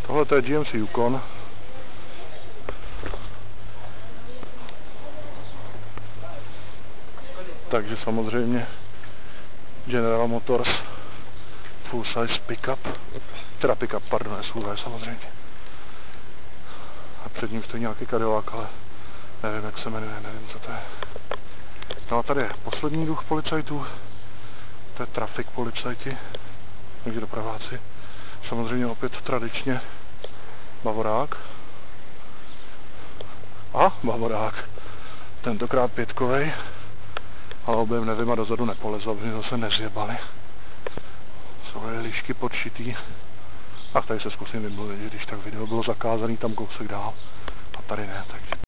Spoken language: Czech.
Tohle to je GMC Yukon. Takže samozřejmě General Motors full size pickup. Teda pickup, pardon, SUV samozřejmě. A před ním stojí nějaký Cadillac, ale nevím, jak se jmenuje, nevím, co to je. No a tady je poslední druh policajtů. To je traffic policajti, takže dopraváci. Samozřejmě opět tradičně Bavorák. A Bavorák. Tentokrát pětkovej. Ale objem nevím a dozadu nepolezl, aby mi zase nezjebali. Jsou líšky podšitý. Ach, tady se zkusím vymluvit, že když tak video bylo zakázaný tam kousek dál. A tady ne, takže